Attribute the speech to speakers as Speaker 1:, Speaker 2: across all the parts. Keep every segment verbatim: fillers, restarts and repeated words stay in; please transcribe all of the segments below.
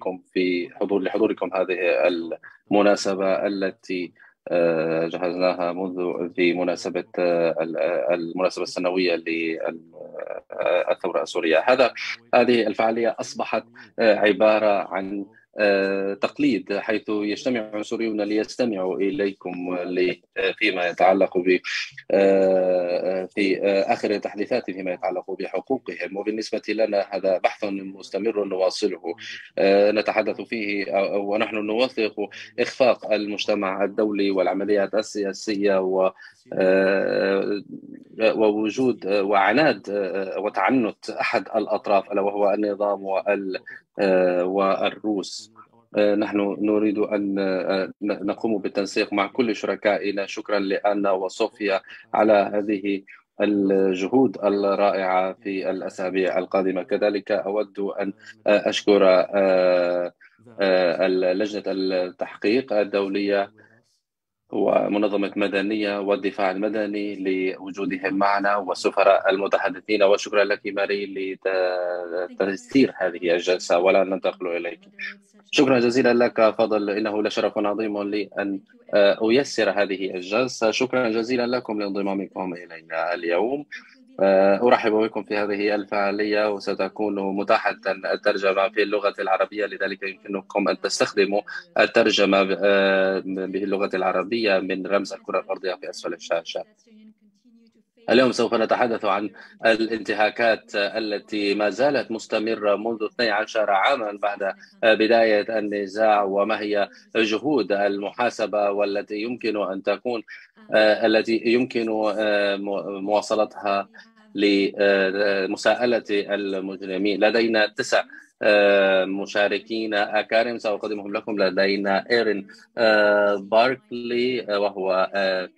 Speaker 1: بكم في حضور لحضوركم هذه المناسبة التي جهزناها منذ في مناسبة المناسبة السنوية للثورة السورية. هذا هذه الفعالية أصبحت عبارة عن تقليد، حيث يجتمع السوريون ليستمعوا إليكم فيما يتعلق ب في آخر التحديثات فيما يتعلق بحقوقهم. وبالنسبة لنا هذا بحث مستمر نواصله، نتحدث فيه ونحن نوثق إخفاق المجتمع الدولي والعمليات السياسية و ووجود وعناد وتعنت أحد الأطراف ألا وهو النظام والروس. نحن نريد أن نقوم بالتنسيق مع كل شركائنا. شكرا لأنا وصوفيا على هذه الجهود الرائعة في الأسابيع القادمة. كذلك أود أن أشكر لجنة التحقيق الدولية ومنظمة مدنية والدفاع المدني لوجودهم معنا، والسفراء المتحدثين. وشكرا لك ماري لتسيير هذه الجلسة، ولا ننتقل إليك. شكرا جزيلا لك فضل، إنه لشرف عظيم لي أن أيسر هذه الجلسة. شكرا جزيلا لكم لانضمامكم إلينا اليوم. أرحب بكم في هذه الفعالية، وستكون متاحة الترجمة في اللغة العربية، لذلك يمكنكم أن تستخدموا الترجمة باللغة العربية من رمز الكرة الأرضية في أسفل الشاشة. اليوم سوف نتحدث عن الانتهاكات التي ما زالت مستمرة منذ اثني عشر عاما بعد بداية النزاع، وما هي جهود المحاسبة والتي يمكن أن تكون التي يمكن مواصلتها لمساءلة المجرمين. لدينا تسع مشاركين أكارم سأقدمهم لكم. لدينا إيرين باركلي، وهو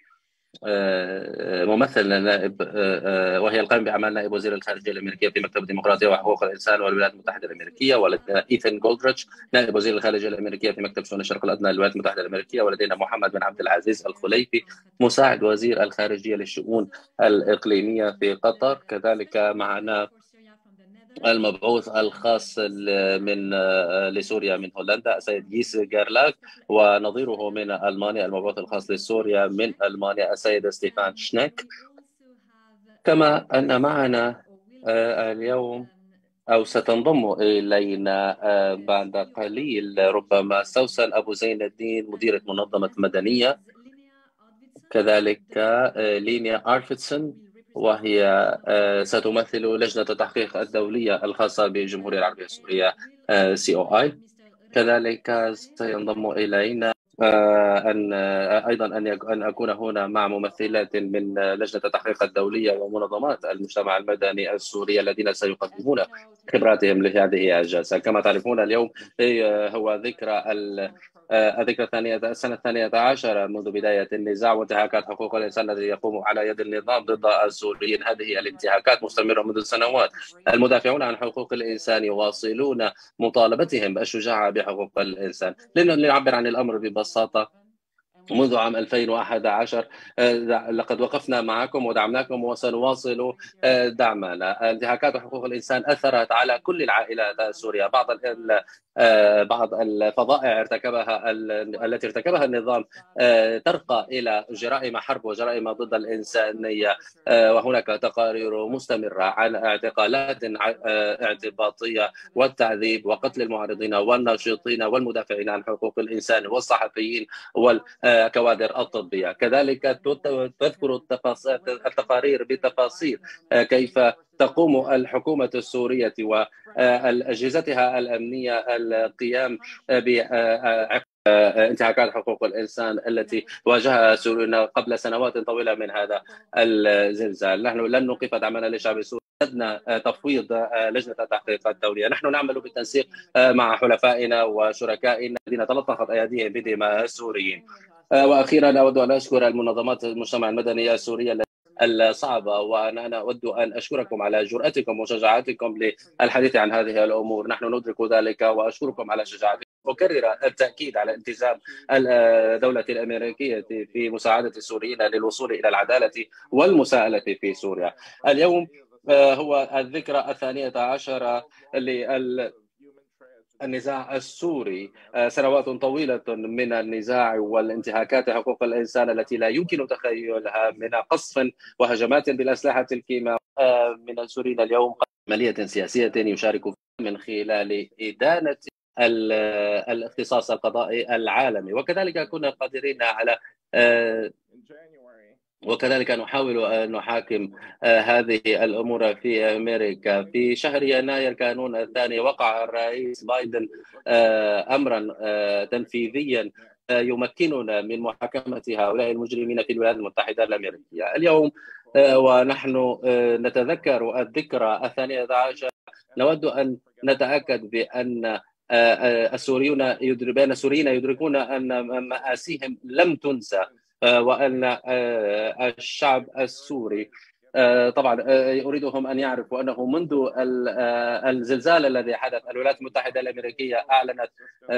Speaker 1: ممثل نائب وهي القائمة بأعمال نائب وزير الخارجية الأمريكية في مكتب الديمقراطية وحقوق الإنسان والولايات المتحدة الأمريكية. ولدينا إيثان جولدريتش، نائب وزير الخارجية الأمريكية في مكتب شؤون الشرق الأدنى للولايات المتحدة الأمريكية. ولدينا محمد بن عبد العزيز الخليفي، مساعد وزير الخارجية للشؤون الإقليمية في قطر. كذلك معنا المبعوث الخاص من لسوريا من هولندا السيد جيس جارلاك، ونظيره من ألمانيا المبعوث الخاص لسوريا من ألمانيا السيد ستيفان شنيك. كما أن معنا اليوم أو ستنضم إلينا بعد قليل ربما سوسن أبو زين الدين، مديرة منظمة مدنية. كذلك لينيا أرفيتسون، وهي ستمثل لجنة التحقيق الدولية الخاصة بالجمهورية العربية السورية سي أو آي. كذلك سينضم إلينا أن أيضا أن أكون هنا مع ممثلات من لجنة التحقيق الدولية ومنظمات المجتمع المدني السوري الذين سيقدمون خبراتهم لهذه الجلسة. كما تعرفون اليوم هو ذكرى الذكرى الثانية السنة الثانية عشرة منذ بداية النزاع وانتهاكات حقوق الإنسان الذي يقوم على يد النظام ضد السوريين. هذه الانتهاكات مستمرة منذ سنوات. المدافعون عن حقوق الإنسان يواصلون مطالبتهم الشجاعة بحقوق الإنسان. لنعبر عن الأمر ببساطة، منذ عام ألفين وأحد عشر لقد وقفنا معكم ودعمناكم وسنواصل دعمنا. انتهاكات حقوق الإنسان أثرت على كل العائلات السورية. بعض بعض الفظائع ارتكبها التي ارتكبها النظام ترقى إلى جرائم حرب وجرائم ضد الإنسانية، وهناك تقارير مستمرة عن اعتقالات اعتباطية والتعذيب وقتل المعارضين والناشطين والمدافعين عن حقوق الإنسان والصحفيين والكوادر الطبية. كذلك تذكر التقارير بتفاصيل كيف تقوم الحكومة السورية وأجهزتها الأمنية القيام بانتهاكات حقوق الإنسان التي واجهها السوريون قبل سنوات طويلة من هذا الزلزال. نحن لن نوقف دعمنا للشعب السوري، أردنا تفويض لجنة التحقيق الدولية. نحن نعمل بالتنسيق مع حلفائنا وشركائنا الذين تلطخت أيديهم بدماء السوريين. وأخيرا أود أن أشكر المنظمات المجتمع المدني السورية الصعبة، وأنا أود أن أشكركم على جرأتكم وشجاعتكم للحديث عن هذه الأمور. نحن ندرك ذلك وأشكركم على شجاعتكم. أكرر التأكيد على التزام الدولة الأمريكية في مساعدة السوريين للوصول إلى العدالة والمساءلة في سوريا. اليوم هو الذكرى الثانية عشرة لل النزاع السوري، سنوات طويلة من النزاع والانتهاكات حقوق الإنسان التي لا يمكن تخيلها، من قصف وهجمات بالأسلحة الكيماوية من السوريين اليوم، عملية سياسية يشارك من خلال إدانة الاختصاص القضائي العالمي. وكذلك كنا قادرين على وكذلك نحاول أن نحاكم هذه الأمور في أمريكا. في شهر يناير كانون الثاني وقع الرئيس بايدن أمرا تنفيذيا يمكننا من محاكمة هؤلاء المجرمين في الولايات المتحدة الأمريكية. اليوم ونحن نتذكر الذكرى الثانية عشر، نود أن نتأكد بأن السوريون بأن السوريين يدركون أن مآسيهم لم تنسى، وأن الشعب السوري طبعا أريدهم أن يعرفوا أنه منذ الزلزال الذي حدث الولايات المتحدة الأمريكية أعلنت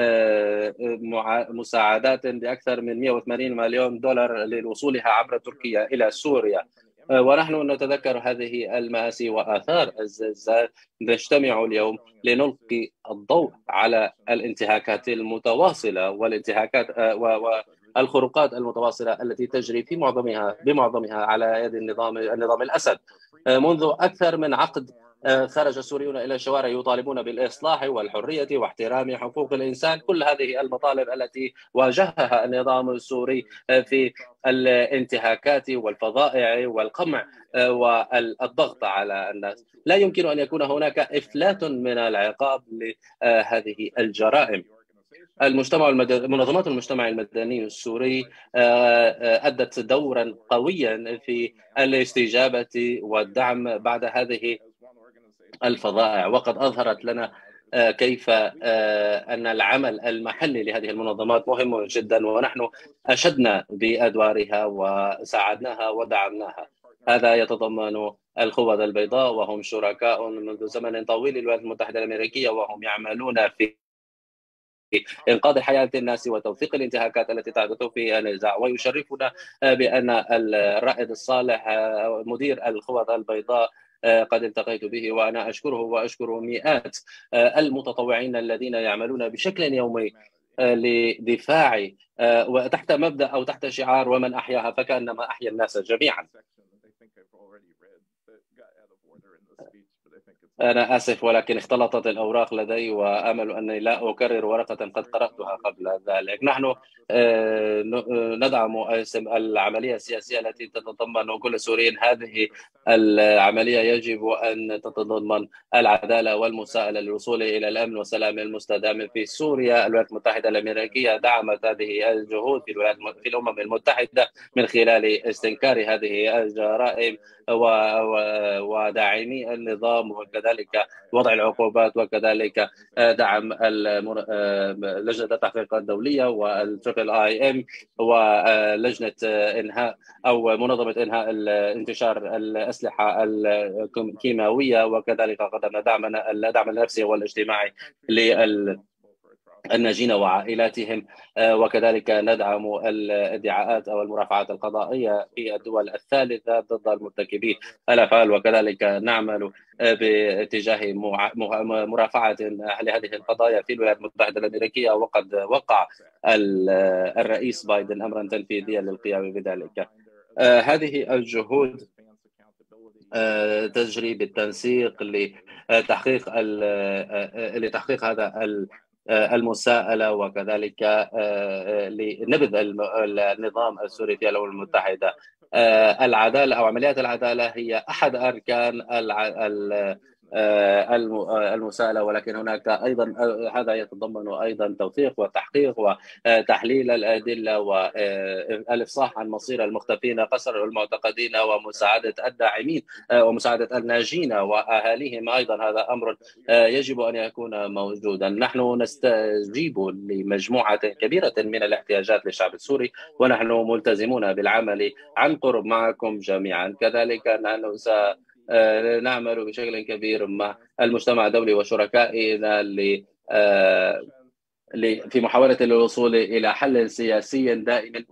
Speaker 1: مساعدات بأكثر من مئة وثمانين مليون دولار لوصولها عبر تركيا إلى سوريا. ونحن نتذكر هذه المآسي وآثار الزلزال. نجتمع اليوم لنلقي الضوء على الانتهاكات المتواصلة والانتهاكات والخروقات المتواصلة التي تجري في معظمها بمعظمها على يد النظام النظام الأسد. منذ أكثر من عقد خرج السوريون إلى الشوارع يطالبون بالإصلاح والحرية واحترام حقوق الإنسان، كل هذه المطالب التي واجهها النظام السوري في الانتهاكات والفظائع والقمع والضغط على الناس. لا يمكن أن يكون هناك إفلات من العقاب لهذه الجرائم. المجتمع المدني منظمات المجتمع المدني السوري أدت دورا قويا في الاستجابة والدعم بعد هذه الفظائع، وقد أظهرت لنا كيف أن العمل المحلي لهذه المنظمات مهم جدا، ونحن أشدنا بأدوارها وساعدناها ودعمناها. هذا يتضمن الخوذة البيضاء، وهم شركاء منذ زمن طويل للولايات المتحدة الأمريكية، وهم يعملون في إنقاذ حياة الناس وتوثيق الانتهاكات التي تحدث في النزاع. ويشرفنا بأن الرائد الصالح مدير الخوذة البيضاء قد التقيت به، وأنا أشكره وأشكر مئات المتطوعين الذين يعملون بشكل يومي لدفاع وتحت مبدأ أو تحت شعار ومن أحياها فكأنما أحيا الناس جميعا. أنا آسف ولكن اختلطت الأوراق لدي، وأمل أني لا أكرر ورقة قد قرأتها قبل ذلك. نحن ندعم العملية السياسية التي تتضمن كل سوري. هذه العملية يجب أن تتضمن العدالة والمساءلة للوصول إلى الأمن والسلام المستدام في سوريا. الولايات المتحدة الأمريكية دعمت هذه الجهود في في الأمم المتحدة من خلال استنكار هذه الجرائم وداعمي النظام، وكذلك وضع العقوبات، وكذلك دعم لجنة التحقيق الدولية والتريبل اي ام ولجنة انهاء او منظمة انهاء انتشار الاسلحة الكيماوية، وكذلك قدمنا دعمنا الدعم النفسي والاجتماعي لل الناجين وعائلاتهم، وكذلك ندعم الادعاءات أو المرافعات القضائية في الدول الثالثة ضد المرتكبين الأفعال، وكذلك نعمل باتجاه مرافعة لهذه القضايا في الولايات المتحدة الأمريكية. وقد وقع الرئيس بايدن أمرا تنفيذيا للقيام بذلك. هذه الجهود تجري بالتنسيق لتحقيق لتحقيق هذا المساءلة، وكذلك لنبذ النظام السوري في الأمم المتحدة. العدالة أو عمليات العدالة هي أحد أركان المساءلة، ولكن هناك أيضا هذا يتضمن أيضا توثيق وتحقيق وتحليل الأدلة والإفصاح عن مصير المختفين، قصر المعتقلين، ومساعدة الداعمين ومساعدة الناجين وأهاليهم. أيضا هذا أمر يجب أن يكون موجودا. نحن نستجيب لمجموعة كبيرة من الاحتياجات للشعب السوري، ونحن ملتزمون بالعمل عن قرب معكم جميعا. كذلك نحن س نعمل بشكل كبير مع المجتمع الدولي وشركائنا في محاولة الوصول إلى حل سياسي دائم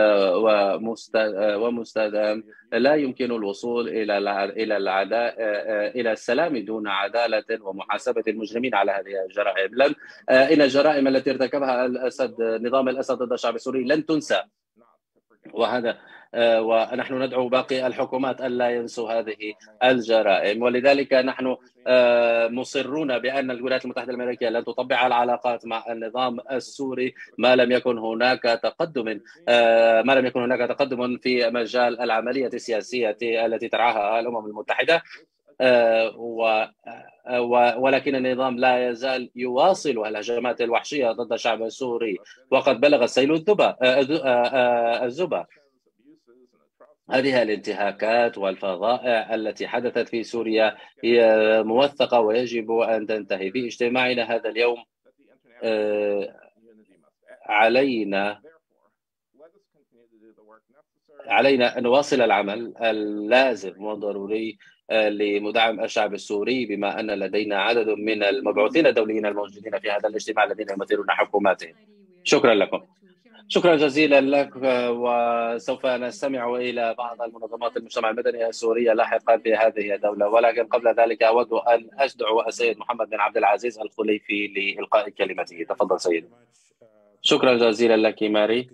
Speaker 1: ومستدام. لا يمكن الوصول إلى إلى العداء إلى السلام دون عدالة ومحاسبة المجرمين على هذه الجرائم. لن إن الجرائم التي ارتكبها الأسد نظام الأسد ضد الشعب السوري لن تنسى، وهذا ونحن ندعو باقي الحكومات ألا ينسوا هذه الجرائم. ولذلك نحن مصرون بأن الولايات المتحدة الأمريكية لن تطبع العلاقات مع النظام السوري ما لم يكن هناك تقدم ما لم يكن هناك تقدم في مجال العملية السياسية التي ترعاها الأمم المتحدة. ولكن النظام لا يزال يواصل الهجمات الوحشية ضد الشعب السوري، وقد بلغ السيل الزبا. هذه الانتهاكات والفظائع التي حدثت في سوريا هي موثقة ويجب أن تنتهي. في اجتماعنا هذا اليوم علينا علينا أن نواصل العمل اللازم والضروري لمدعم الشعب السوري، بما أن لدينا عدد من المبعوثين الدوليين الموجودين في هذا الاجتماع الذين يمثلون حكوماتهم. شكرا لكم. شكرا جزيلا لك، وسوف نستمع إلى بعض المنظمات المجتمع المدني السورية لاحقا في هذه الدولة، ولكن قبل ذلك أود أن أدعو السيد محمد بن عبد العزيز الخليفي لإلقاء كلمته. تفضل سيدي. شكرا جزيلا لك ماري.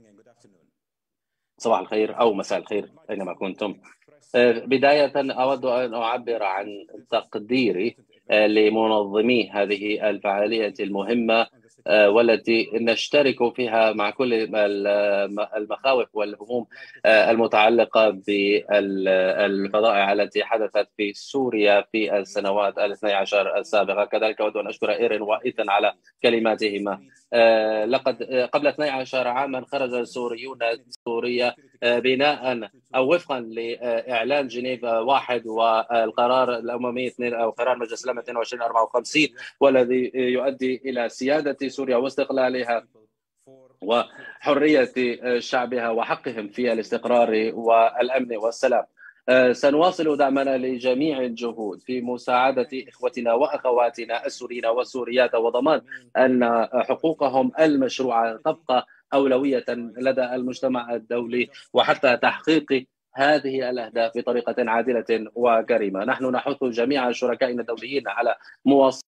Speaker 1: صباح الخير أو مساء الخير أينما كنتم. بداية أود أن أعبر عن تقديري لمنظمي هذه الفعالية المهمة والتي نشترك فيها مع كل المخاوف والهموم المتعلقة بالفظائع التي حدثت في سوريا في السنوات الاثني عشر السابقة. كذلك أود أن أشكر إيرين وإيثن على كلماتهما. لقد قبل اثني عشر عاما خرج السوريون سوريا بناء أو وفقا لإعلان جنيف واحد والقرار الأممي أو قرار مجلس السلام اثنين وعشرين أربعة وخمسين، والذي يؤدي إلى سيادة سوريا واستقلالها وحرية شعبها وحقهم في الاستقرار والأمن والسلام. سنواصل دعمنا لجميع الجهود في مساعدة إخوتنا وأخواتنا السوريين والسوريات وضمان أن حقوقهم المشروعة تبقى أولوية لدى المجتمع الدولي، وحتى تحقيق هذه الأهداف بطريقة عادلة وكريمة. نحن نحث جميع شركائنا الدوليين على مواصلة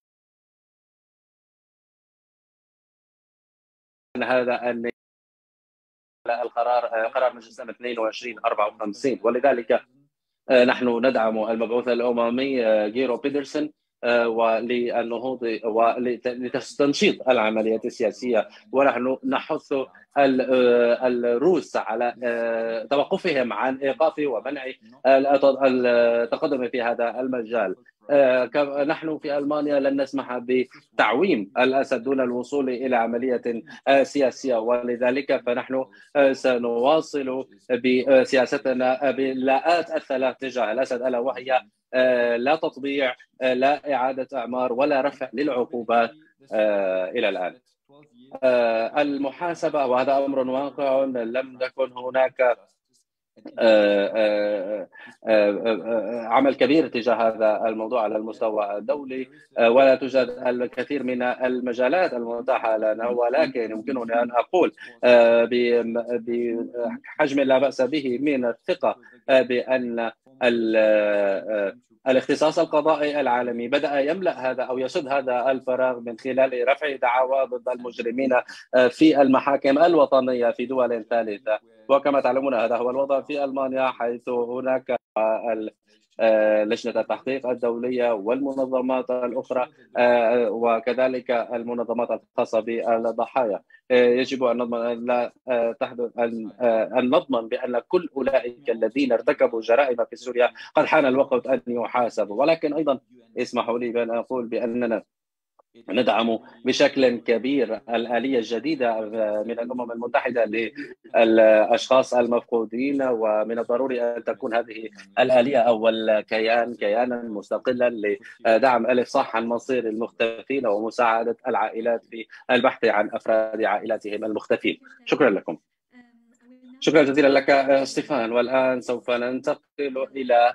Speaker 1: هذا القرار قرار مجلس الأمن اثنين وعشرين أربعة وخمسين، ولذلك نحن ندعم المبعوث الأممي جيرو بيدرسون وللنهوض ولتنشيط العمليات السياسية، ونحن نحث الروس على توقفهم عن إيقاف ومنع التقدم في هذا المجال. نحن في ألمانيا لن نسمح بتعويم الأسد دون الوصول إلى عملية سياسية، ولذلك فنحن سنواصل بسياستنا باللاءات الثلاث تجاه الأسد، ألا وهي لا تطبيع، لا إعادة أعمار، ولا رفع للعقوبات إلى الآن. المحاسبة، وهذا أمر واقع، لم يكن هناك عمل كبير تجاه هذا الموضوع على المستوى الدولي، ولا توجد الكثير من المجالات المتاحة لنا، ولكن يمكنني أن أقول بحجم لا بأس به من الثقة بأن الاختصاص القضائي العالمي بدأ يملأ هذا أو يسد هذا الفراغ من خلال رفع دعاوى ضد المجرمين في المحاكم الوطنية في دول ثالثة. وكما تعلمون هذا هو الوضع في ألمانيا، حيث هناك لجنة التحقيق الدولية والمنظمات الأخرى وكذلك المنظمات الخاصة بالضحايا. يجب أن نضمن لا تحدث أن نضمن بأن كل أولئك الذين ارتكبوا جرائم في سوريا قد حان الوقت أن يحاسبوا. ولكن أيضا اسمحوا لي بأن أقول بأننا ندعم بشكل كبير الآلية الجديدة من الأمم المتحدة للأشخاص المفقودين، ومن الضروري أن تكون هذه الآلية أو الكيان كيانا مستقلا لدعم الإفصاح عن مصير المختفين ومساعدة العائلات في البحث عن أفراد عائلاتهم المختفين. شكرا لكم. شكرا جزيلا لك ستيفان. والآن سوف ننتقل إلى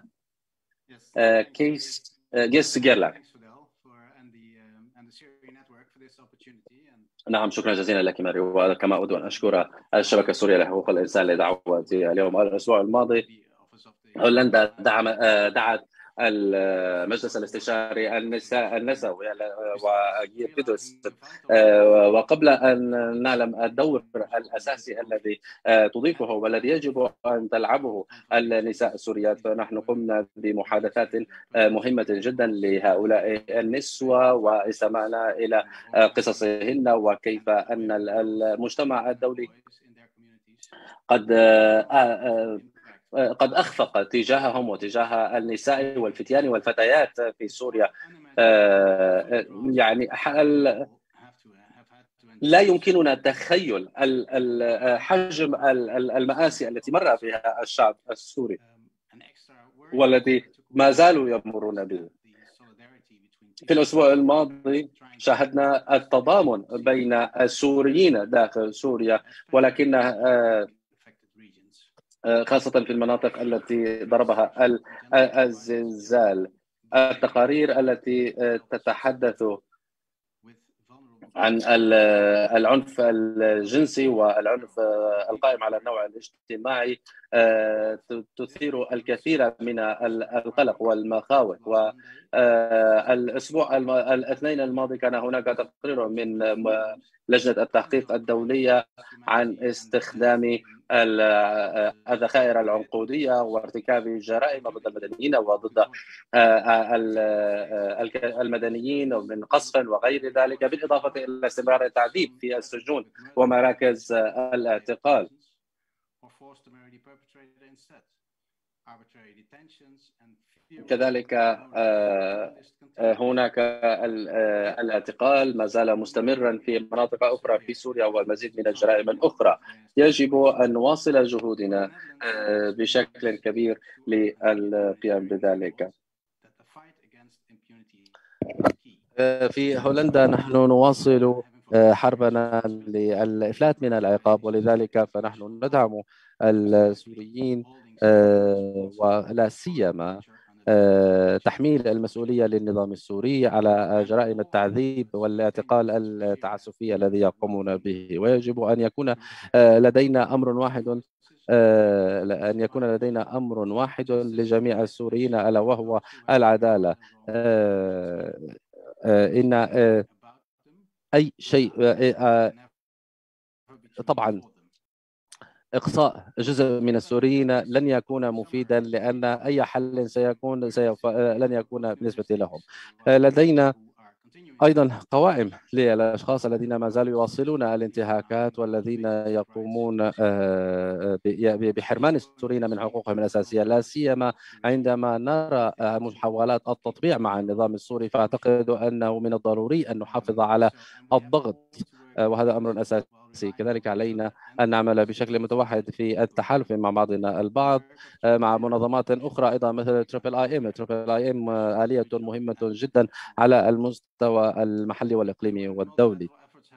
Speaker 1: كيس جيس جيرلاك. نعم، شكرا جزيلا لك ماري، وكما أود أن أشكر الشبكة السورية لحقوق الإنسان لدعوتي اليوم. الأسبوع الماضي هولندا دعم دعت المجلس الاستشاري النساء النسوي وجير بيدرس، وقبل أن نعلم الدور الأساسي الذي تضيفه والذي يجب أن تلعبه النساء السوريات، فنحن قمنا بمحادثات مهمة جدا لهؤلاء النسوة واستمعنا إلى قصصهن وكيف أن المجتمع الدولي قد قد أخفق تجاههم وتجاه النساء والفتيان والفتيات في سوريا. يعني لا يمكننا تخيل حجم المآسي التي مر بها الشعب السوري والتي ما زالوا يمرون به. في الأسبوع الماضي شاهدنا التضامن بين السوريين داخل سوريا، ولكن خاصة في المناطق التي ضربها الزلزال. التقارير التي تتحدث عن العنف الجنسي والعنف القائم على النوع الاجتماعي تثير الكثير من القلق والمخاوف. والأسبوع الاثنين الماضي كان هناك تقرير من لجنة التحقيق الدولية عن استخدام الذخائر العنقودية وارتكاب جرائم ضد المدنيين وضد المدنيين من قصف وغير ذلك، بالإضافة إلى استمرار التعذيب في السجون ومراكز الاعتقال. كذلك هناك الاعتقال ما زال مستمرا في مناطق أخرى في سوريا والمزيد من الجرائم الأخرى. يجب أن نواصل جهودنا بشكل كبير للقيام بذلك. في هولندا نحن نواصل حربنا للإفلات من العقاب، ولذلك فنحن ندعم السوريين ولا سيما تحميل المسؤولية للنظام السوري على جرائم التعذيب والاعتقال التعسفي الذي يقومون به. ويجب أن يكون لدينا أمر واحد أن يكون لدينا أمر واحد لجميع السوريين، ألا وهو العدالة. إن أي شيء طبعا إقصاء جزء من السوريين لن يكون مفيدا، لأن أي حل سيكون سيف... لن يكون بالنسبة لهم. لدينا أيضا قوائم للأشخاص الذين ما زالوا يواصلون الانتهاكات والذين يقومون بحرمان السوريين من حقوقهم الأساسية، لا سيما عندما نرى محاولات التطبيع مع النظام السوري. فأعتقد أنه من الضروري أن نحافظ على الضغط، وهذا أمر أساسي. كذلك علينا أن نعمل بشكل متوحد في التحالف مع بعضنا البعض مع منظمات أخرى أيضا مثل تريبل آي إم. تريبل آي إم آلية مهمة جدا على المستوى المحلي والإقليمي والدولي،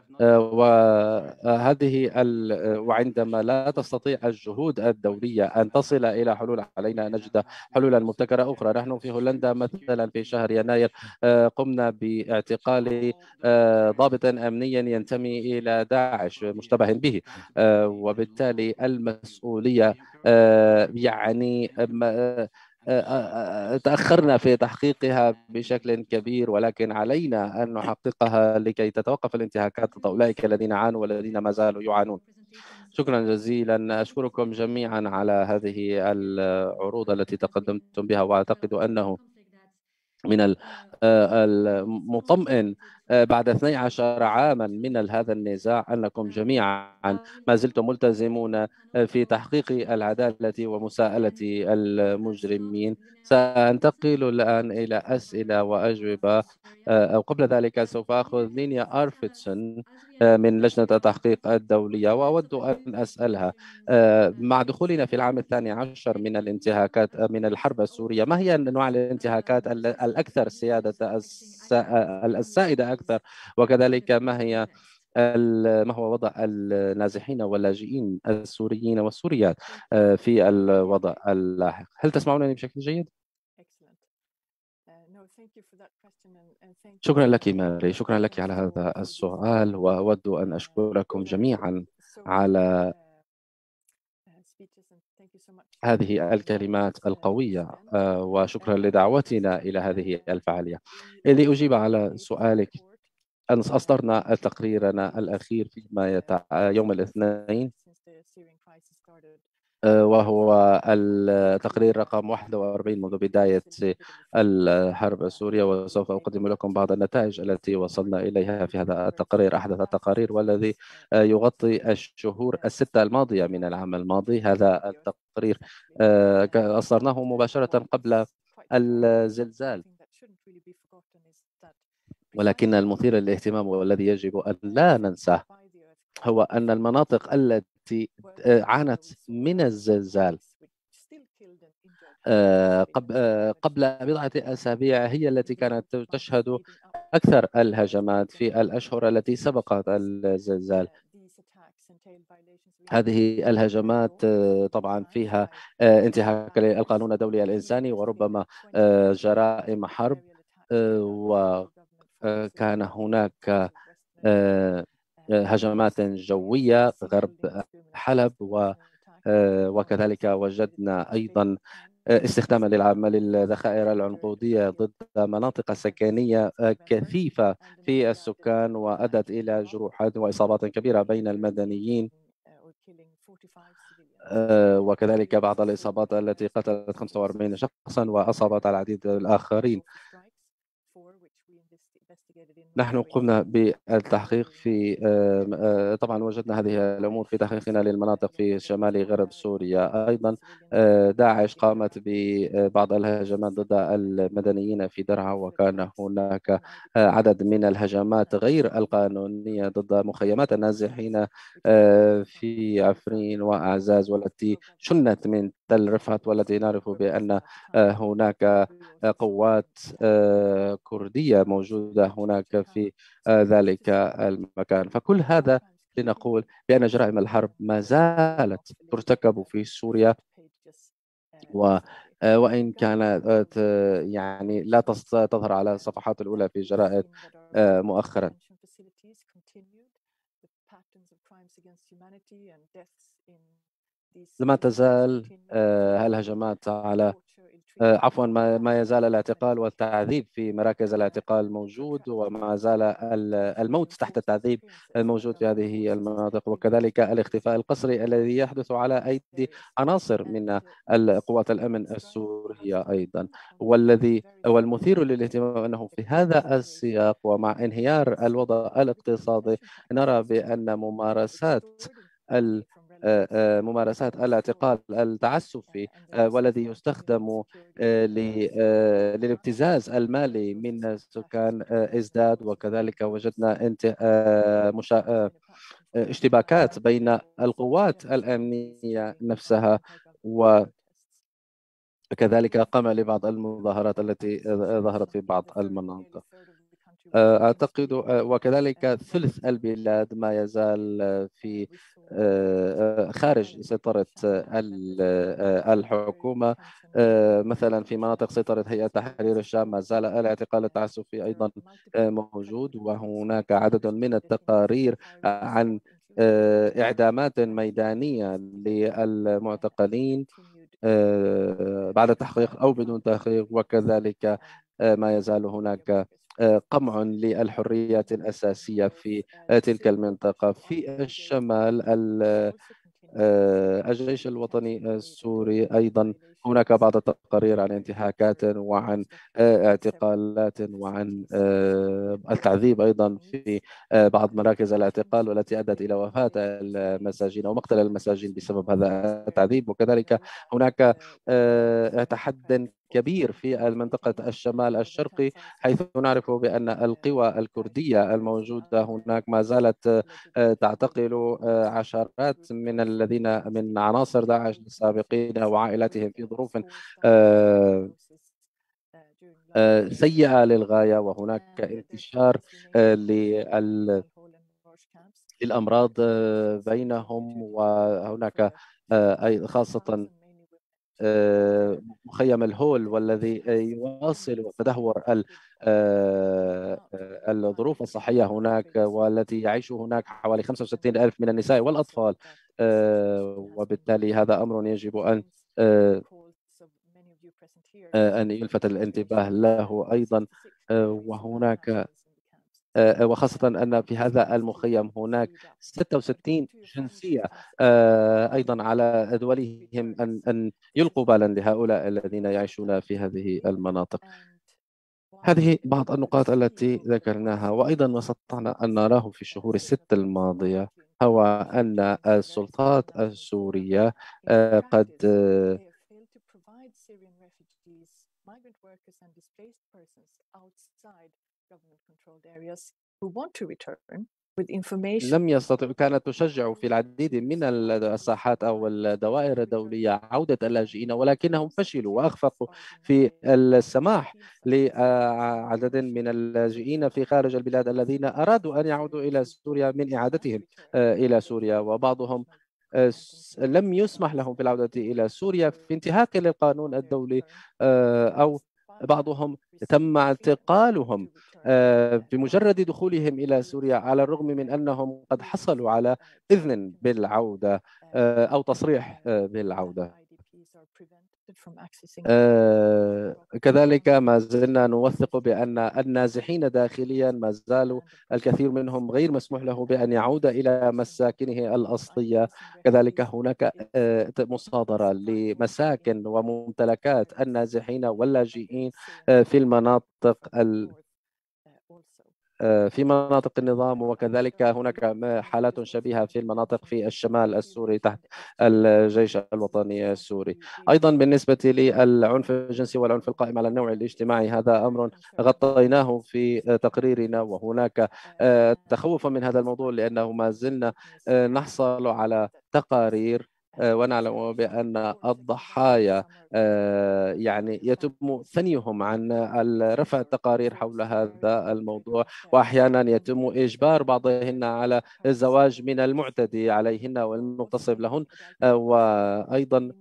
Speaker 1: وهذه وعندما لا تستطيع الجهود الدولية أن تصل إلى حلول، علينا أن نجد حلولا مبتكرة أخرى. نحن في هولندا مثلا في شهر يناير قمنا باعتقال ضابط أمني ينتمي إلى داعش مشتبه به، وبالتالي المسؤولية يعني تأخرنا في تحقيقها بشكل كبير، ولكن علينا أن نحققها لكي تتوقف الانتهاكات ضد أولئك الذين عانوا والذين ما زالوا يعانون. شكرا جزيلا، أشكركم جميعا على هذه العروض التي تقدمتم بها، وأعتقد أنه من المطمئن بعد اثني عشر عاما من هذا النزاع أنكم جميعا ما زلتم ملتزمون في تحقيق العدالة ومساءلة المجرمين. سأنتقل الآن إلى أسئلة وأجوبة، أو قبل ذلك سوف أخذ لينيا أرفيتسون من لجنة التحقيق الدولية، وأود أن أسألها مع دخولنا في العام الثاني عشر من الانتهاكات من الحرب السورية، ما هي أنواع الانتهاكات الأكثر سيادة السائدة أكثر، وكذلك ما هي ما هو وضع النازحين واللاجئين السوريين والسوريات في الوضع اللاحق؟ هل تسمعونني بشكل جيد؟ شكرا لك ماري، شكرا لك على هذا السؤال، وأود أن أشكركم جميعا على هذه الكلمات القوية، آه، وشكرا لدعوتنا إلى هذه الفعالية. لأجيب على سؤالك، أن أصدرنا تقريرنا الأخير فيما يتع... يوم الاثنين، آه، وهو التقرير رقم واحد وأربعين منذ بداية الحرب السورية، وسوف أقدم لكم بعض النتائج التي وصلنا إليها في هذا التقرير، أحدث التقارير والذي آه، يغطي الشهور الستة الماضية من العام الماضي. هذا التقرير آه، أصدرناه مباشرة قبل الزلزال، ولكن المثير للاهتمام والذي يجب أن لا ننساه هو أن المناطق التي عانت من الزلزال قبل بضعة أسابيع هي التي كانت تشهد أكثر الهجمات في الأشهر التي سبقت الزلزال. هذه الهجمات طبعا فيها انتهاك للقانون الدولي الإنساني وربما جرائم حرب، وكان هناك هجمات جوية غرب حلب، وكذلك وجدنا أيضا استخداما للعمل الذخائر العنقودية ضد مناطق سكنية كثيفة في السكان، وأدت إلى جروحات وإصابات كبيرة بين المدنيين، وكذلك بعض الإصابات التي قتلت خمسة وأربعين شخصا وأصابت العديد الآخرين. نحن قمنا بالتحقيق في طبعا وجدنا هذه الأمور في تحقيقنا للمناطق في شمال غرب سوريا. أيضا داعش قامت ببعض الهجمات ضد المدنيين في درعا، وكان هناك عدد من الهجمات غير القانونية ضد مخيمات النازحين في عفرين وأعزاز، والتي شنت من تل رفعت، والتي نعرف بأن هناك قوات كردية موجودة هناك في ذلك المكان. فكل هذا لنقول بأن جرائم الحرب ما زالت ترتكب في سوريا، و وإن كانت يعني لا تظهر على الصفحات الأولى في الجرائد مؤخرا. لما تزال الهجمات على عفوا ما ما يزال الاعتقال والتعذيب في مراكز الاعتقال موجود، وما زال الموت تحت التعذيب موجود في هذه المناطق، وكذلك الاختفاء القسري الذي يحدث على أيدي عناصر من قوات الأمن السورية أيضا. والذي والمثير للاهتمام أنه في هذا السياق ومع انهيار الوضع الاقتصادي نرى بأن ممارسات ممارسات الاعتقال التعسفي والذي يستخدم للابتزاز المالي من السكان ازداد، وكذلك وجدنا اشتباكات بين القوات الأمنية نفسها، وكذلك قام لبعض المظاهرات التي ظهرت في بعض المناطق. أعتقد وكذلك ثلث البلاد ما يزال في خارج سيطرة الحكومة. مثلا في مناطق سيطرة هيئة تحرير الشام ما زال الاعتقال التعسفي أيضا موجود، وهناك عدد من التقارير عن إعدامات ميدانية للمعتقلين بعد تحقيق أو بدون تحقيق، وكذلك ما يزال هناك قمع للحريات الأساسية في تلك المنطقة. في الشمال الجيش الوطني السوري أيضا هناك بعض التقارير عن انتهاكات وعن اعتقالات وعن التعذيب أيضا في بعض مراكز الاعتقال، والتي أدت إلى وفاة المساجين أو مقتل المساجين بسبب هذا التعذيب. وكذلك هناك تحدي كبير في المنطقة الشمال الشرقي، حيث نعرف بأن القوى الكردية الموجودة هناك ما زالت تعتقل عشرات من الذين من عناصر داعش السابقين وعائلاتهم في ظروف سيئة للغاية، وهناك انتشار للأمراض بينهم، وهناك خاصة
Speaker 2: مخيم الهول، والذي يواصل تدهور الظروف الصحية هناك، والتي يعيش هناك حوالي خمسة وستين ألف من النساء والأطفال. وبالتالي هذا أمر يجب أن أن يلفت الانتباه له أيضا. وهناك وخاصة أن في هذا المخيم هناك ستة وستين جنسية، أيضا على دولهم أن أن يلقوا بالا لهؤلاء الذين يعيشون في هذه المناطق. هذه بعض النقاط التي ذكرناها. وأيضا ما استطعنا أن نراه في الشهور الست الماضية هو أن السلطات السورية قد لم يستطع، كانت تشجع في العديد من الساحات أو الدوائر الدولية عودة اللاجئين، ولكنهم فشلوا وأخفقوا في السماح لعدد من اللاجئين في خارج البلاد الذين أرادوا أن يعودوا إلى سوريا من إعادتهم إلى سوريا. وبعضهم لم يسمح لهم بالعودة إلى سوريا في انتهاك للقانون الدولي، أو بعضهم تم اعتقالهم بمجرد دخولهم إلى سوريا، على الرغم من أنهم قد حصلوا على إذن بالعودة أو تصريح بالعودة. كذلك ما زلنا نوثق بأن النازحين داخليا ما زالوا الكثير منهم غير مسموح له بأن يعود إلى مساكنه الأصلية. كذلك هناك مصادرة لمساكن وممتلكات النازحين واللاجئين في المناطق ال في مناطق النظام، وكذلك هناك حالات شبيهة في المناطق في الشمال السوري تحت الجيش الوطني السوري. أيضا بالنسبة للعنف الجنسي والعنف القائم على النوع الاجتماعي، هذا أمر غطيناه في تقريرنا، وهناك تخوف من هذا الموضوع لأنه ما زلنا نحصل على تقارير ونعلم بأن الضحايا يعني يتم ثنيهم عن رفع التقارير حول هذا الموضوع، وأحيانا يتم إجبار بعضهن على الزواج من المعتدي عليهن والمغتصب لهن. وأيضا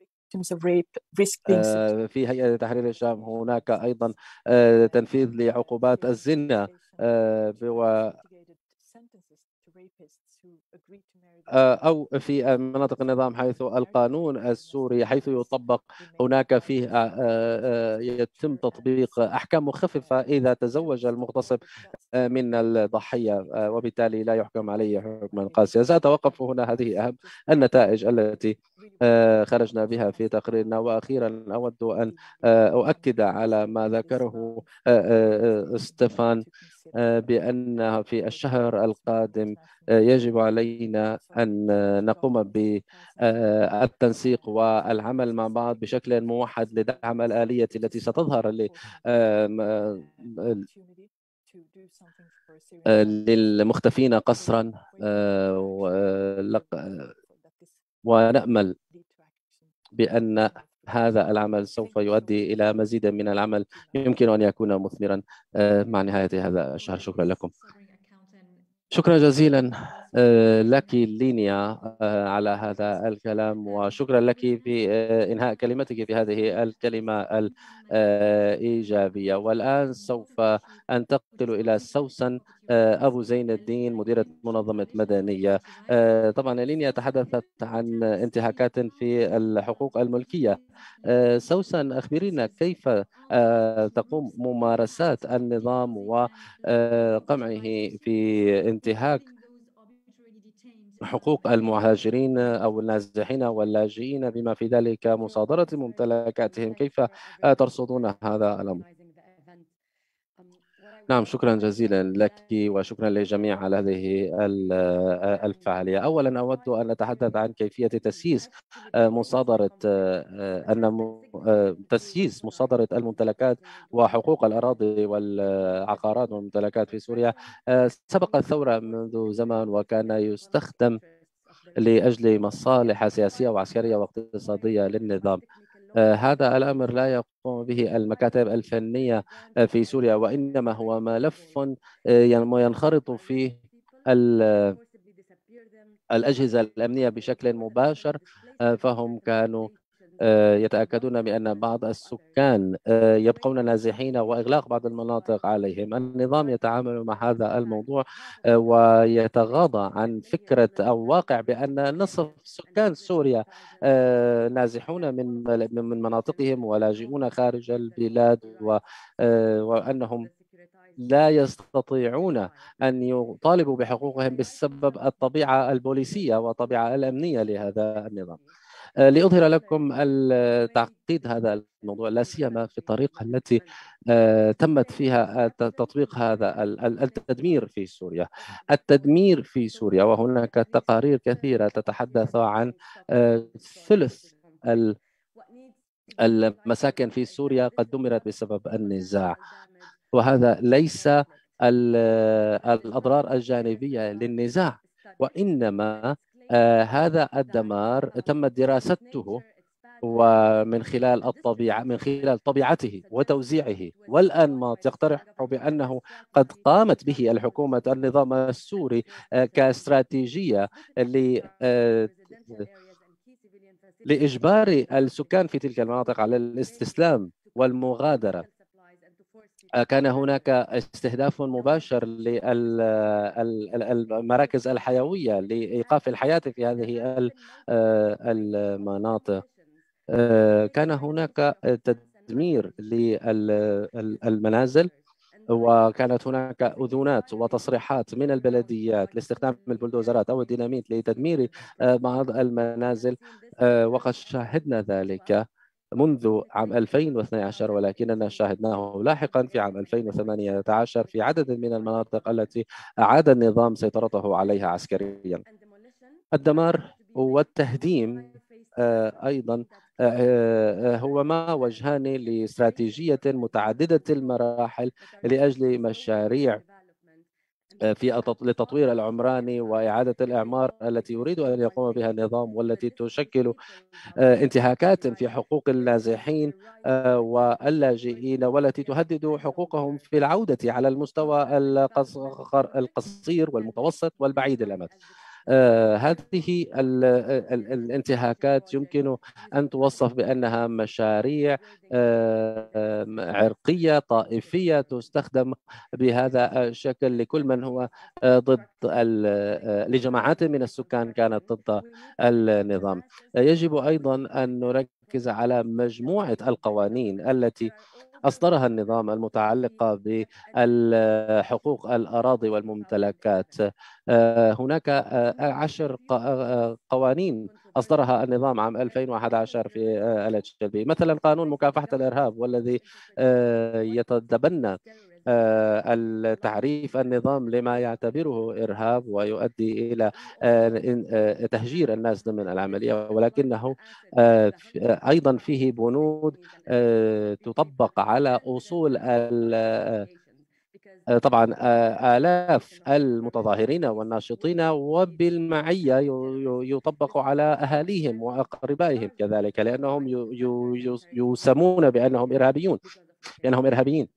Speaker 2: في هيئة تحرير الشام هناك أيضا تنفيذ لعقوبات الزنا، أو في مناطق النظام حيث القانون السوري حيث يطبق هناك فيه يتم تطبيق أحكام مخففة إذا تزوج المغتصب من الضحية، وبالتالي لا يحكم عليه حكما قاسيا. سأتوقف هنا. هذه أهم النتائج التي خرجنا بها في تقريرنا. وأخيرا أود أن أؤكد على ما ذكره ستيفان بأن في الشهر القادم يجب علينا أن نقوم بالتنسيق والعمل مع بعض بشكل موحد لدعم الآلية التي ستظهر للمختفين قسرا، ونأمل بأن هذا العمل سوف يؤدي إلى مزيد من العمل يمكن أن يكون مثمرا مع نهاية هذا الشهر. شكرا لكم. شكرا جزيلا لك لينيا على هذا الكلام، وشكرا لك في إنهاء كلمتك في هذه الكلمة الإيجابية. والآن سوف أنتقل إلى سوسن أبو زين الدين، مديرة منظمة مدنية. طبعا لينيا تحدثت عن انتهاكات في الحقوق الملكية. سوسن، أخبرينا كيف تقوم ممارسات النظام وقمعه في انتهاك حقوق المهاجرين أو النازحين واللاجئين، بما في ذلك مصادرة ممتلكاتهم. كيف ترصدون هذا الأمر؟ نعم، شكرا جزيلا لك وشكرا للجميع على هذه الفعالية. أولا أود أن أتحدث عن كيفية تسييس مصادرة أن تسييس مصادرة الممتلكات وحقوق الأراضي والعقارات والممتلكات في سوريا. سبق الثورة منذ زمن وكان يستخدم لأجل مصالح سياسية وعسكرية واقتصادية للنظام. هذا الأمر لا يقوم به المكاتب الفنية في سوريا، وإنما هو ملف ينخرط فيه الأجهزة الأمنية بشكل مباشر. فهم كانوا يتأكدون بأن بعض السكان يبقون نازحين وإغلاق بعض المناطق عليهم. النظام يتعامل مع هذا الموضوع ويتغاضى عن فكرة أو واقع بأن نصف سكان سوريا نازحون من من مناطقهم ولاجئون خارج البلاد، وأنهم لا يستطيعون أن يطالبوا بحقوقهم بسبب الطبيعة البوليسية والطبيعة الأمنية لهذا النظام. لأظهر لكم تعقيد هذا الموضوع، لا سيما في الطريقة التي تمت فيها تطبيق هذا التدمير في سوريا. التدمير في سوريا، وهناك تقارير كثيرة تتحدث عن ثلث المساكن في سوريا قد دمرت بسبب النزاع، وهذا ليس الأضرار الجانبية للنزاع، وإنما هذا الدمار تمت دراسته ومن خلال الطبيعة من خلال طبيعته وتوزيعه والأنماط. يقترح بأنه قد قامت به الحكومة النظام السوري كاستراتيجية لإجبار السكان في تلك المناطق على الاستسلام والمغادرة. كان هناك استهداف مباشر للمراكز الحيوية لإيقاف الحياة في هذه المناطق. كان هناك تدمير للمنازل، وكانت هناك أذونات وتصريحات من البلديات لاستخدام البلدوزرات أو الديناميت لتدمير بعض المنازل، وقد شاهدنا ذلك منذ عام ألفين واثني عشر، ولكننا شاهدناه لاحقا في عام ألفين وثمانية عشر في عدد من المناطق التي أعاد النظام سيطرته عليها عسكريا. الدمار والتهديم أيضا هو ما وجهان لاستراتيجية متعددة المراحل لأجل مشاريع في للتطوير العمراني وإعادة الإعمار التي يريد أن يقوم بها النظام، والتي تشكل انتهاكات في حقوق النازحين واللاجئين، والتي تهدد حقوقهم في العودة على المستوى القصير والمتوسط والبعيد الأمد. آه هذه ال ال الانتهاكات يمكن أن توصف بأنها مشاريع آه عرقية طائفية تستخدم بهذا الشكل لكل من هو آه ضد لجماعات من السكان كانت ضد النظام. يجب أيضا أن نركز على مجموعة القوانين التي أصدرها النظام المتعلقة بحقوق الأراضي والممتلكات. هناك عشر قوانين أصدرها النظام عام ألفين وأحد عشر في الاتش ال بي، مثلا قانون مكافحة الإرهاب، والذي يتبنى التعريف النظام لما يعتبره إرهاب ويؤدي إلى تهجير الناس ضمن العملية، ولكنه أيضا فيه بنود تطبق على أصول طبعا آلاف المتظاهرين والناشطين، وبالمعية يطبق على أهاليهم وأقربائهم كذلك، لأنهم يسمون بأنهم إرهابيون بأنهم إرهابيين.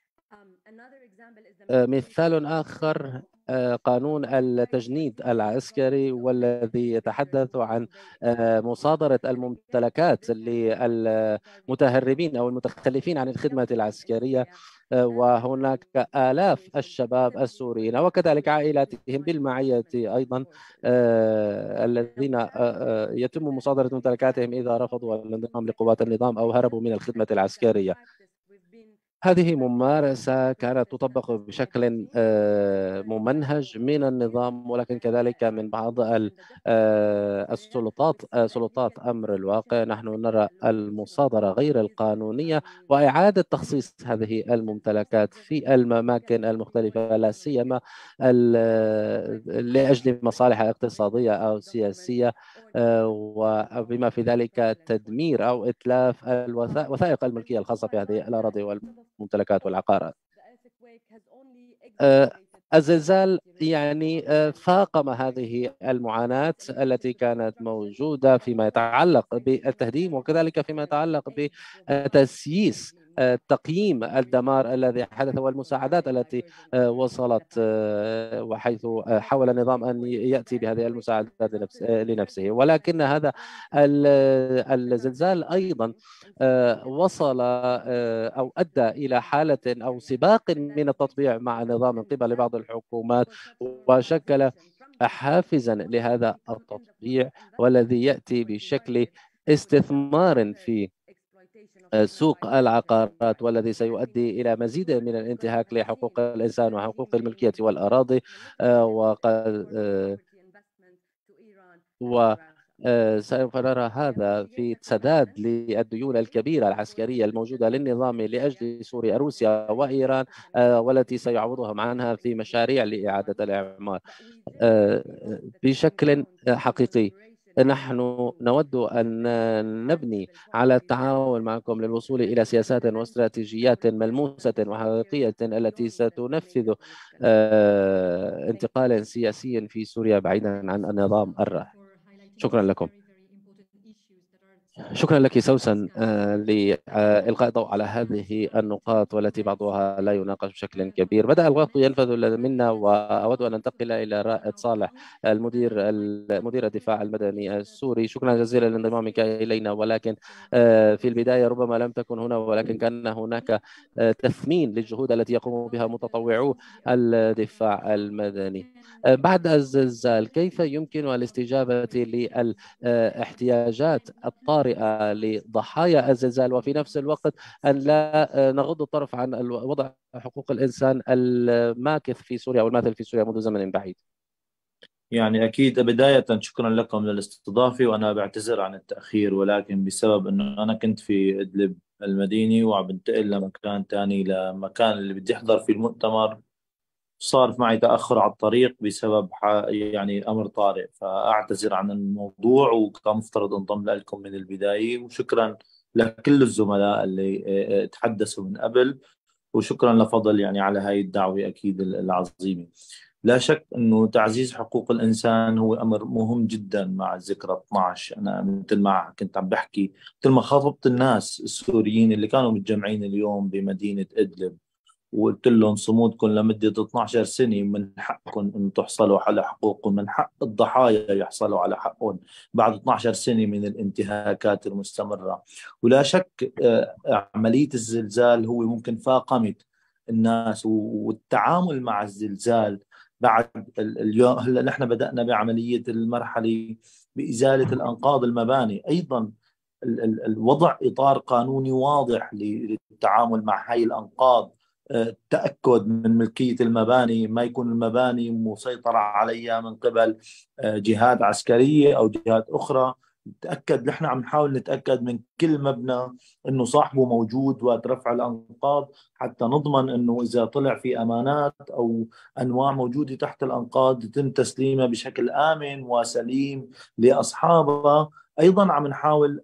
Speaker 2: مثال آخر قانون التجنيد العسكري، والذي يتحدث عن مصادرة الممتلكات للمتهربين أو المتخلفين عن الخدمة العسكرية، وهناك آلاف الشباب السوريين وكذلك عائلاتهم بالمعية أيضا الذين يتم مصادرة ممتلكاتهم إذا رفضوا الانضمام لقوات النظام أو هربوا من الخدمة العسكرية. هذه ممارسة كانت تطبق بشكل ممنهج من النظام، ولكن كذلك من بعض السلطات سلطات أمر الواقع. نحن نرى المصادرة غير القانونية وإعادة تخصيص هذه الممتلكات في الأماكن المختلفة، لا سيما لأجل مصالح اقتصادية أو سياسية، وبما في ذلك تدمير أو إتلاف وثائق الملكية الخاصة بهذه الأراضي والممتلكات والعقارات. الزلزال يعني فاقم هذه المعاناة التي كانت موجودة فيما يتعلق بالتهديم، وكذلك فيما يتعلق بتسييس تقييم الدمار الذي حدث والمساعدات التي وصلت، وحيث حاول النظام أن يأتي بهذه المساعدات لنفسه. ولكن هذا الزلزال أيضا وصل أو أدى إلى حالة أو سباق من التطبيع مع النظام من قبل بعض الحكومات، وشكل حافزا لهذا التطبيع، والذي يأتي بشكل استثمار في سوق العقارات، والذي سيؤدي إلى مزيد من الانتهاك لحقوق الإنسان وحقوق الملكية والأراضي. وقد و سوف نرى هذا في سداد للديون الكبيرة العسكرية الموجودة للنظام لأجل سوريا، روسيا وإيران، والتي سيعوضهم عنها في مشاريع لإعادة الإعمار. بشكل حقيقي نحن نود أن نبني على التعاون معكم للوصول إلى سياسات واستراتيجيات ملموسة وحقيقية التي ستنفذ انتقال سياسي في سوريا بعيدا عن النظام الراهن. شكرا لكم. شكرا لك سوسن لإلقاء الضوء على هذه النقاط، والتي بعضها لا يناقش بشكل كبير. بدأ الوقت ينفذ منا، وأود أن أنتقل إلى رائد صالح، المدير المدير الدفاع المدني السوري. شكرا جزيلا لانضمامك إلينا، ولكن في البداية ربما لم تكن هنا، ولكن كان هناك تثمين للجهود التي يقوم بها متطوعو الدفاع المدني. بعد الزلزال كيف يمكن الاستجابة للاحتياجات الطارئة لضحايا الزلزال، وفي نفس الوقت أن لا نغض الطرف عن وضع حقوق الإنسان الماكث في سوريا أو الماثل في سوريا منذ زمن بعيد؟
Speaker 3: يعني أكيد بداية شكرا لكم للاستضافة، وأنا بعتذر عن التأخير، ولكن بسبب أنه أنا كنت في إدلب المديني وعم بنتقل لمكان تاني، لمكان اللي بدي أحضر في المؤتمر، صار معي تأخر على الطريق بسبب يعني أمر طارئ، فأعتذر عن الموضوع، وكان مفترض انضم لكم من البداية. وشكرا لكل الزملاء اللي تحدثوا من قبل، وشكرا لفضل يعني على هاي الدعوة أكيد العظيمة. لا شك أنه تعزيز حقوق الإنسان هو أمر مهم جدا. مع الذكرى اثنا عشر أنا مثل ما كنت عم بحكي، مثل ما خاطبت الناس السوريين اللي كانوا متجمعين اليوم بمدينة إدلب، وقلت لهم صمودكم لمدة اثنا عشر سنة من حقكم أن تحصلوا على حقوقكم، من حق الضحايا يحصلوا على حقهم بعد اثنا عشر سنة من الانتهاكات المستمرة. ولا شك عملية الزلزال هو ممكن فاقمت الناس، والتعامل مع الزلزال بعد اليوم. هلا نحن بدأنا بعملية المرحلة بإزالة الأنقاض المباني، أيضا الوضع إطار قانوني واضح للتعامل مع هاي الأنقاض، التأكد من ملكية المباني، ما يكون المباني مسيطرة عليها من قبل جهات عسكرية أو جهات أخرى. نتأكد، نحن عم نحاول نتأكد من كل مبنى أنه صاحبه موجود وقت رفع الأنقاض، حتى نضمن أنه إذا طلع في أمانات أو أنواع موجودة تحت الأنقاض يتم تسليمها بشكل آمن وسليم لأصحابها. أيضا عم نحاول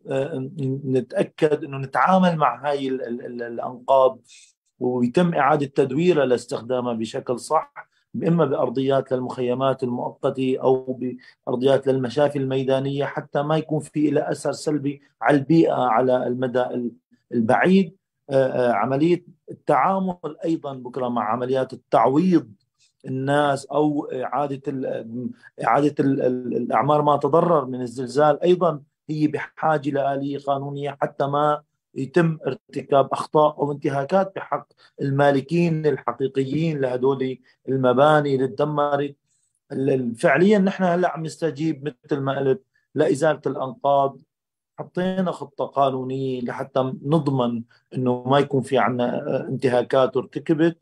Speaker 3: نتأكد أنه نتعامل مع هاي الأنقاض ويتم إعادة تدويرها لاستخدامها بشكل صح، إما بأرضيات للمخيمات المؤقتة أو بأرضيات للمشافي الميدانية، حتى ما يكون في لها أثر سلبي على البيئة على المدى البعيد. عملية التعامل أيضا بكرة مع عمليات التعويض الناس أو إعادة إعادة الأعمار ما تضرر من الزلزال، أيضا هي بحاجة لآلية قانونية حتى ما يتم ارتكاب أخطاء أو انتهاكات بحق المالكين الحقيقيين لهدول المباني اللي تدمرت. فعليا نحن هلا عم نستجيب مثل ما قلت لإزالة الأنقاض، حطينا خطة قانونية لحتى نضمن إنه ما يكون في عنا انتهاكات ارتكبت.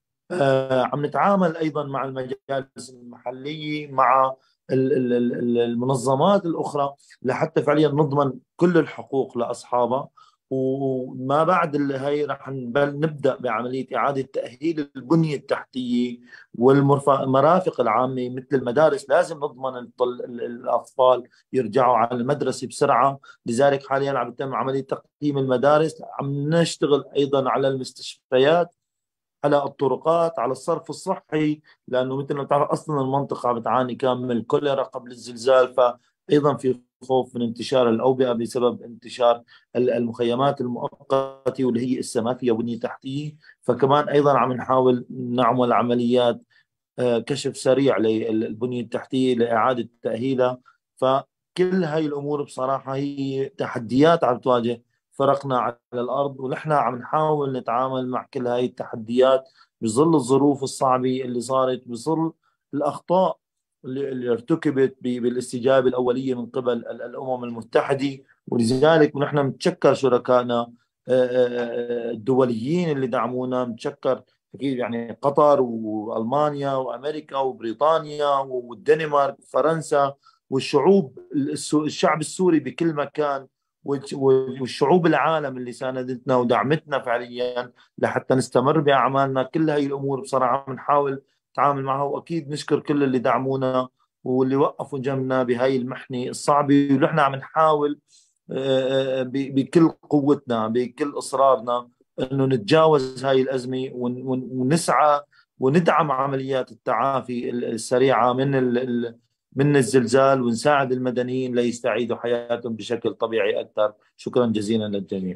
Speaker 3: آه عم نتعامل أيضا مع المجالس المحلية، مع المنظمات الأخرى، لحتى فعليا نضمن كل الحقوق لأصحابها. وما بعد هي رح نبدأ بعملية إعادة تأهيل البنية التحتية والمرافق العامة مثل المدارس. لازم نضمن الأطفال يرجعوا على المدرسة بسرعة، لذلك حاليا عم يتم عملية تقديم المدارس. عم نشتغل أيضا على المستشفيات، على الطرقات، على الصرف الصحي، لأنه مثل ما بتعرف أصلا المنطقة بتعاني كان من الكوليرا قبل الزلزال، أيضا في خوف من انتشار الأوبئة بسبب انتشار المخيمات المؤقتة واللي هي لسه ما فيها بنية تحتية. فكمان أيضا عم نحاول نعمل عمليات كشف سريع للبنية التحتية لإعادة تأهيلها. فكل هاي الأمور بصراحة هي تحديات عم تواجه فرقنا على الأرض، ونحن عم نحاول نتعامل مع كل هاي التحديات بظل الظروف الصعبة اللي صارت، بظل الأخطاء اللي اللي ارتكبت ب- بالاستجابة الأولية من قبل ال- الأمم المتحدة. ولذلك نحن نتشكر شركائنا آه، آه، آه، الدوليين اللي دعمونا، نتشكر أكيد يعني قطر وألمانيا وأمريكا وبريطانيا والدنمارك وفرنسا والشعوب السو- الشعب السوري بكل مكان، والش- والشعوب العالم اللي ساندتنا ودعمتنا فعليا لحتى نستمر بأعمالنا. كل هاي الأمور بصراحة بنحاول نتعامل معها، وأكيد نشكر كل اللي دعمونا واللي وقفوا جنبنا بهاي المحنة الصعبة. ونحن عم نحاول آه، آه، ب- بكل قوتنا بكل إصرارنا انه نتجاوز هاي الازمه ون- ون- ونسعى وندعم عمليات التعافي ال- السريعه من ال- ال- من الزلزال، ونساعد المدنيين ليستعيدوا حياتهم بشكل طبيعي اكثر. شكرا جزيلا للجميع.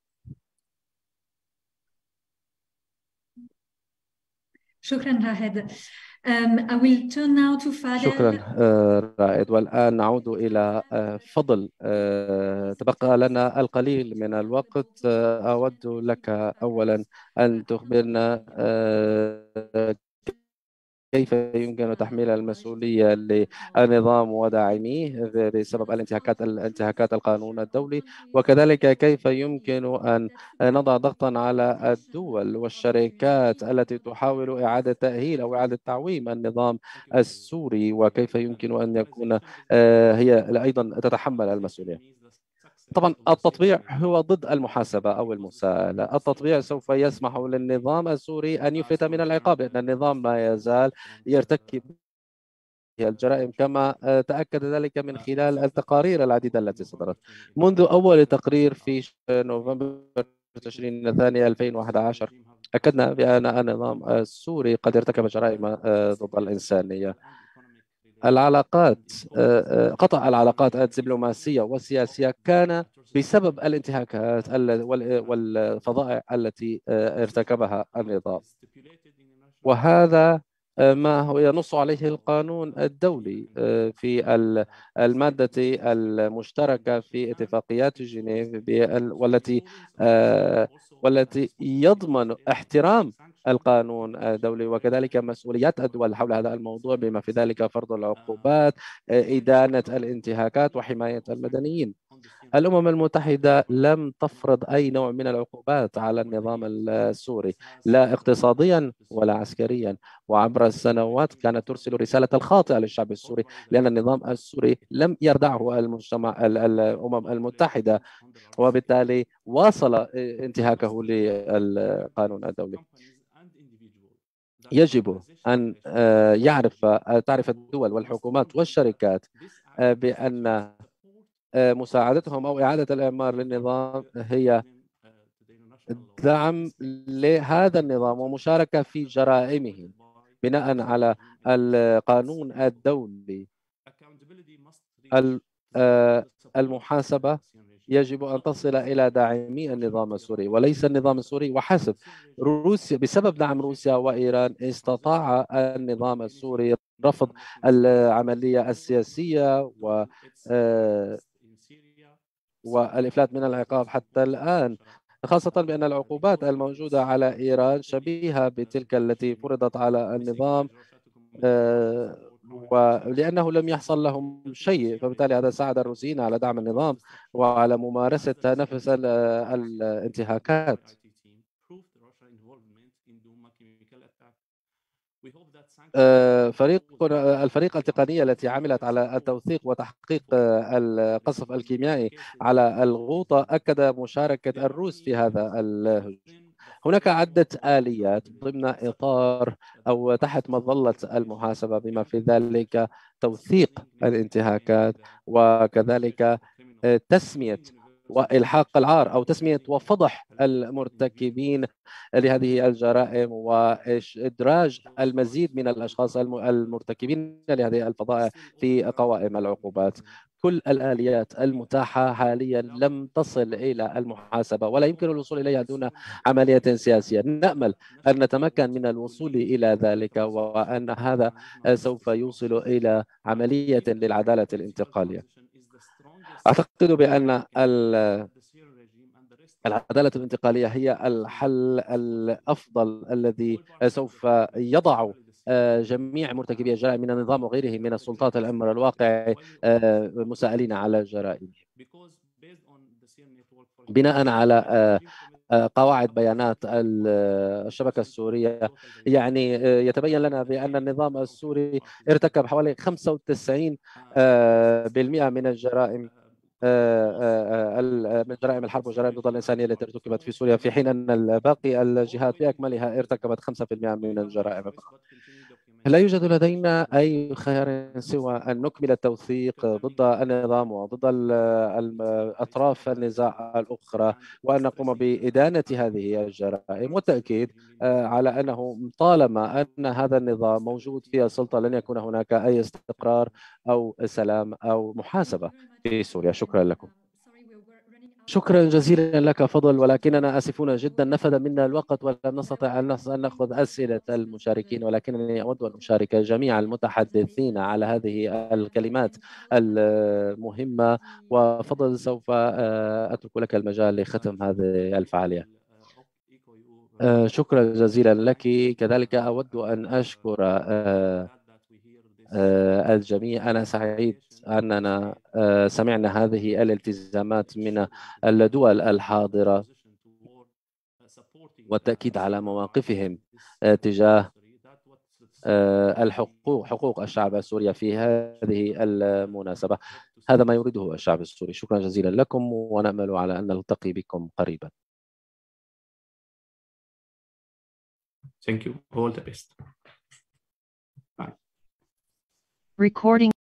Speaker 4: شكرا راهد. Um, I will turn now to Fadel.
Speaker 2: شكرا آه، رائد. والآن نعود إلى آه، فضل. آه، تبقى لنا القليل من الوقت. آه، أود لك أولا أن تخبرنا آه، كيف يمكن تحميل المسؤولية للنظام وداعميه بسبب الانتهاكات الانتهاكات القانون الدولي، وكذلك كيف يمكن أن نضع ضغطا على الدول والشركات التي تحاول إعادة تأهيل أو إعادة تعويم النظام السوري، وكيف يمكن أن يكون هي أيضا تتحمل المسؤولية. طبعا التطبيع هو ضد المحاسبة أو المساءلة. التطبيع سوف يسمح للنظام السوري أن يفلت من العقاب، لأن النظام ما يزال يرتكب الجرائم، كما تأكد ذلك من خلال التقارير العديدة التي صدرت منذ أول تقرير في نوفمبر تشرين الثاني ألفين وأحد عشر. أكدنا بأن النظام السوري قد ارتكب جرائم ضد الإنسانية. العلاقات قطع العلاقات الدبلوماسية والسياسية كان بسبب الانتهاكات والفظائع التي ارتكبها النظام، وهذا ما هو ينص عليه القانون الدولي في المادة المشتركة في اتفاقيات جنيف، والتي والتي يضمن احترام القانون الدولي وكذلك مسؤوليات الدول حول هذا الموضوع، بما في ذلك فرض العقوبات، إدانة الانتهاكات، وحماية المدنيين. الأمم المتحدة لم تفرض أي نوع من العقوبات على النظام السوري، لا اقتصاديا ولا عسكريا، وعبر السنوات كانت ترسل رسالة الخاطئة للشعب السوري، لأن النظام السوري لم يردعه المجتمع الأمم المتحدة، وبالتالي واصل انتهاكه للقانون الدولي. يجب أن يعرف تعرف الدول والحكومات والشركات بأن مساعدتهم أو إعادة الإعمار للنظام هي دعم لهذا النظام ومشاركة في جرائمه بناء على القانون الدولي. المحاسبة يجب أن تصل إلى داعمي النظام السوري وليس النظام السوري وحسب. روسيا بسبب دعم روسيا وإيران استطاع النظام السوري رفض العملية السياسية و والإفلات من العقاب حتى الآن، خاصة بأن العقوبات الموجودة على إيران شبيهة بتلك التي فرضت على النظام، ولأنه لم يحصل لهم شيء، فبالتالي هذا ساعد الروسيين على دعم النظام وعلى ممارسة نفس الانتهاكات. فريق الفريق التقنية التي عملت على التوثيق وتحقيق القصف الكيميائي على الغوطة أكد مشاركة الروس في هذا الهجوم. هناك عدة آليات ضمن إطار أو تحت مظلة المحاسبة، بما في ذلك توثيق الانتهاكات وكذلك تسمية وإلحاق العار أو تسمية وفضح المرتكبين لهذه الجرائم وإدراج المزيد من الأشخاص المرتكبين لهذه الفظائع في قوائم العقوبات. كل الآليات المتاحة حاليا لم تصل إلى المحاسبة ولا يمكن الوصول إليها دون عملية سياسية. نأمل أن نتمكن من الوصول إلى ذلك وأن هذا سوف يوصل إلى عملية للعدالة الانتقالية. أعتقد بأن العدالة الانتقالية هي الحل الأفضل الذي سوف يضع جميع مرتكبي الجرائم من النظام وغيره من السلطات الأمر الواقع مسائلين على جرائمهم بناء على قواعد بيانات الشبكة السورية. يعني يتبين لنا بأن النظام السوري ارتكب حوالي خمسة وتسعين بالمئة من الجرائم من جرائم الحرب وجرائم ضد الإنسانية التي ارتكبت في سوريا، في حين أن باقي الجهات بأكملها ارتكبت خمسة بالمئة من الجرائم. لا يوجد لدينا أي خيار سوى أن نكمل التوثيق ضد النظام وضد الأطراف النزاع الأخرى وأن نقوم بإدانة هذه الجرائم، والتأكيد على أنه طالما أن هذا النظام موجود في السلطة لن يكون هناك أي استقرار أو سلام أو محاسبة في سوريا. شكرا لكم. شكرا جزيلا لك فضل، ولكننا آسفون جدا نفد منا الوقت ولم نستطع أن نأخذ أسئلة المشاركين، ولكنني أود أن أشارك جميع المتحدثين على هذه الكلمات المهمة. وفضل سوف أترك لك المجال لختم هذه الفعالية. شكرا جزيلا لك. كذلك أود أن أشكر الجميع. أنا سعيد أننا سمعنا هذه الالتزامات من الدول الحاضرة والتأكيد على مواقفهم تجاه الحقوق حقوق الشعب السوري في هذه المناسبة. هذا ما يريده الشعب السوري. شكرا جزيلا لكم ونأمل على أن نلتقي بكم قريبا.
Speaker 5: Thank you. All the best. Bye.
Speaker 6: Recording